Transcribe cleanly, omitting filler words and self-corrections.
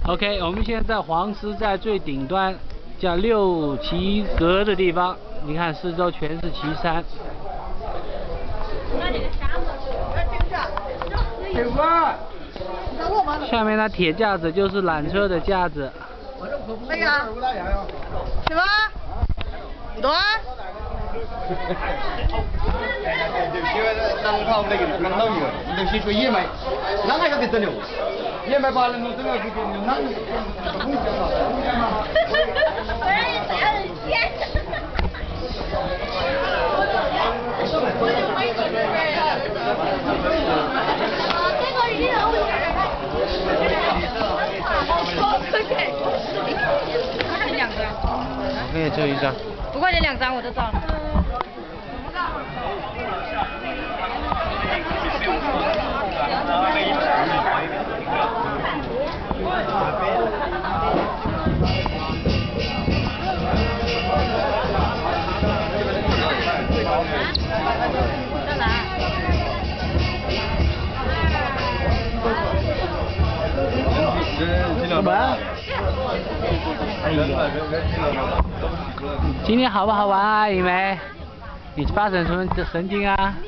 OK， 我们现在在黄狮在最顶端，叫六旗阁的地方。你看四周全是旗山。下面那铁架子就是缆车的架子。 哎呀，什么？多？ 我给你抽一张。 5块钱2张，我都照了。在哪？ 什么？今天好不好玩啊，雨梅？你发什么神经啊？